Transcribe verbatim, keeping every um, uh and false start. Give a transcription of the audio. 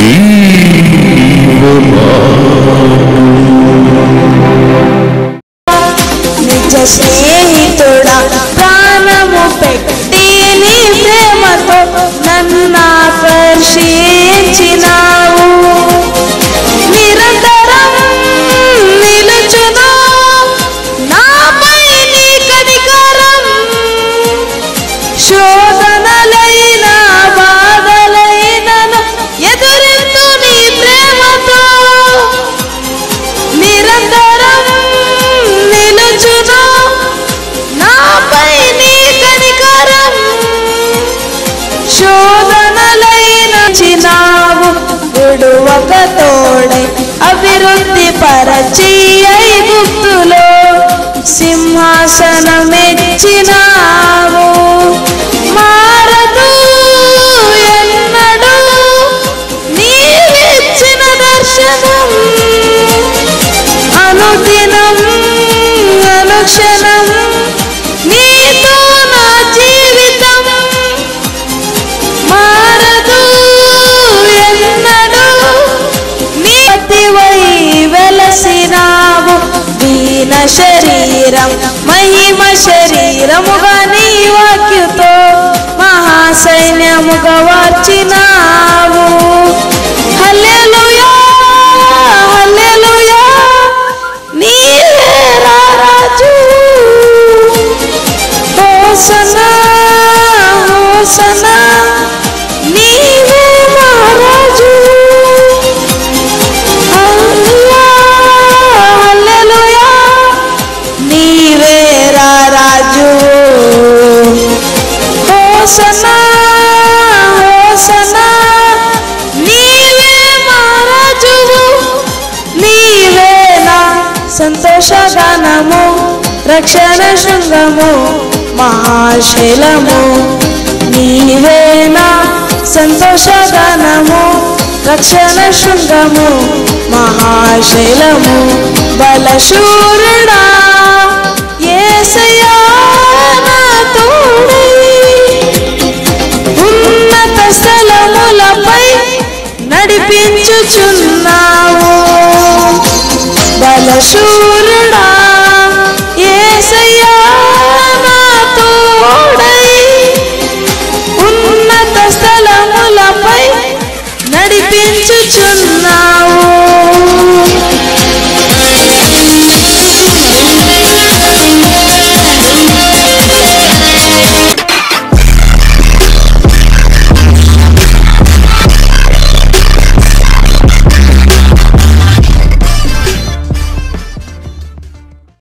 నిజ స్నేహితుడా ప్రాణము పెట్టి నీ ప్రేమతో నన్ను ఆకర్షించినావు. నిరంతరం నిలుచును నాపై నీ కనికరం. శోధనలైన బాధలైనను ఎదురెత్తు నీ ప్రేమతో. నిరంతరం నిలుచును నాపై నీ కనికరం. శోధనలైన చినావు విడువక తోడై అభివృద్ధి పరచి ఐగుప్తులో సింహాసనమెచ్చినావు. మారదు ఎన్నడూ నీవిచ్చిన దర్శనం. అనుదినం అనుక్షణం నీతో నా జీవితం. మారదు ఎన్నడూ నీ అతివై వెలసినావు. దీన శరీరం మహిమ శరీరముగా నీ వాక్యతో మహాసైన్యముగా వార్చినావు. హల్లెలూయా హల్లెలూయా నీవే రారాజు. హోసన్నా హోసన్నా నీవే రారాజు. హల్లెలూయా హల్లెలూయా నీవే రారాజు. హోసన్నా హోసన్నా నీవే మహారాజువు. నీవే నా సంతోషగానము రక్షణ శృంగము మహాశైలము. నీవే నా సంతోషగానము రక్షణ శృంగము మహాశైలము. బలశూరుడా యేసయ్యా